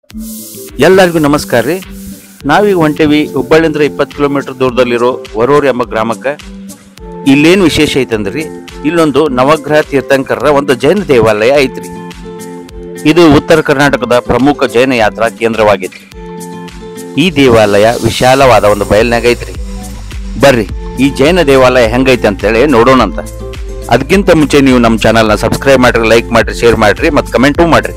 ಎಲ್ಲರಿಗೂ ನಮಸ್ಕಾರ ರೀ. ನಾವೀಗ ಹೊಂಟೇವಿ ಹುಬ್ಬಳ್ಳಿಂದ 20 ಕಿಲೋಮೀಟರ್ ದೂರದಲ್ಲಿರೋ ವರೂರ್ ಎಂಬ ಗ್ರಾಮಕ್ಕೆ. ಇಲ್ಲೇನು ವಿಶೇಷ ಐತಂದ್ರಿ, ಇಲ್ಲೊಂದು ನವಗ್ರಹ ತೀರ್ಥಂಕರರ ಒಂದು ಜೈನ ದೇವಾಲಯ ಐತ್ರಿ. ಇದು ಉತ್ತರ ಕರ್ನಾಟಕದ ಪ್ರಮುಖ ಜೈನ ಯಾತ್ರಾ ಕೇಂದ್ರವಾಗೈತಿ. ಈ ದೇವಾಲಯ ವಿಶಾಲವಾದ ಒಂದು ಬಯಲ್ನಾಗ ಐತ್ರಿ. ಬರ್ರಿ ಈ ಜೈನ ದೇವಾಲಯ ಹೆಂಗೈತಿ ಅಂತೇಳಿ ನೋಡೋಣಂತ. ಅದಕ್ಕಿಂತ ಮುಂಚೆ ನೀವು ನಮ್ಮ ಚಾನಲ್ನ ಸಬ್ಸ್ಕ್ರೈಬ್ ಮಾಡ್ರಿ, ಲೈಕ್ ಮಾಡ್ರಿ, ಶೇರ್ ಮಾಡ್ರಿ ಮತ್ತು ಕಮೆಂಟೂ ಮಾಡ್ರಿ.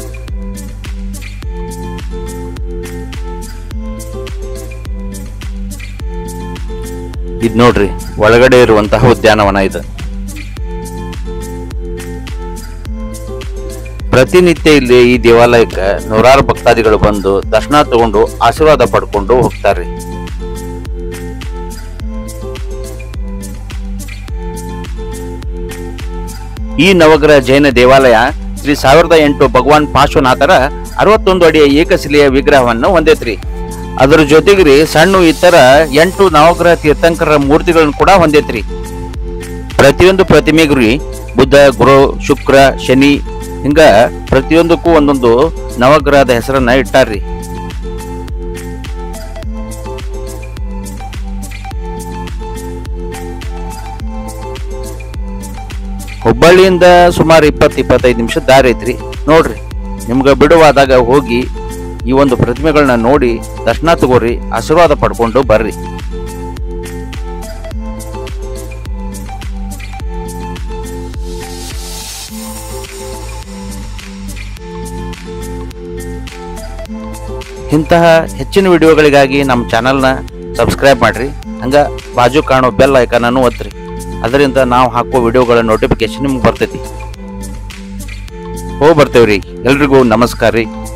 ಇದು ನೋಡ್ರಿ ಒಳಗಡೆ ಇರುವಂತಹ ಉದ್ಯಾನವನ ಇದು. ಪ್ರತಿನಿತ್ಯ ಇಲ್ಲಿ ಈ ದೇವಾಲಯಕ್ಕೆ ನೂರಾರು ಭಕ್ತಾದಿಗಳು ಬಂದು ದರ್ಶನ ತಗೊಂಡು ಆಶೀರ್ವಾದ ಪಡ್ಕೊಂಡು ಹೋಗ್ತಾರ್ರಿ. ಈ ನವಗ್ರಹ ಜೈನ ದೇವಾಲಯ ಶ್ರೀ 1008 ಭಗವಾನ್ ಪಾರ್ಶ್ವನಾಥರ 61 ಅಡಿಯ ಏಕಶಿಲೆಯ ವಿಗ್ರಹವನ್ನು ಹೊಂದೈತ್ರಿ. ಅದರ ಜೊತೆಗ್ರಿ ಸಣ್ಣ ಇತರ 8 ನವಗ್ರಹ ತೀರ್ಥಂಕರರ ಮೂರ್ತಿಗಳನ್ನು ಕೂಡ ಹೊಂದೈತ್ರಿ. ಪ್ರತಿಯೊಂದು ಪ್ರತಿಮೆಗ್ರಿ ಬುದ್ಧ, ಗುರು, ಶುಕ್ರ, ಶನಿ ಹಿಂಗ ಪ್ರತಿಯೊಂದಕ್ಕೂ ಒಂದೊಂದು ನವಗ್ರಹದ ಹೆಸರನ್ನ ಇಟ್ಟಾರ್ರಿ. ಹುಬ್ಬಳ್ಳಿಯಿಂದ ಸುಮಾರು 20-25 ನಿಮಿಷ ದಾರಿ ಐತ್ರಿ. ನೋಡ್ರಿ, ನಿಮ್ಗೆ ಬಿಡುವಾದಾಗ ಹೋಗಿ ಈ ಒಂದು ಪ್ರತಿಮೆಗಳನ್ನ ನೋಡಿ ದರ್ಶನ ತಗೋರಿ, ಆಶೀರ್ವಾದ ಪಡ್ಕೊಂಡು ಬರ್ರಿ. ಇಂತಹ ಹೆಚ್ಚಿನ ವಿಡಿಯೋಗಳಿಗಾಗಿ ನಮ್ಮ ಚಾನಲ್ನ ಸಬ್ಸ್ಕ್ರೈಬ್ ಮಾಡ್ರಿ. ಹಂಗ ಬಾಜು ಕಾಣೋ ಬೆಲ್ ಐಕಾನನ್ನು ಒತ್ತಿರಿ. ಅದರಿಂದ ನಾವು ಹಾಕೋ ವಿಡಿಯೋಗಳ ನೋಟಿಫಿಕೇಶನ್ ನಿಮ್ಗೆ ಬರ್ತೈತಿ. ಬರ್ತೇವ್ರಿ. ಎಲ್ರಿಗೂ ನಮಸ್ಕಾರ ರೀ.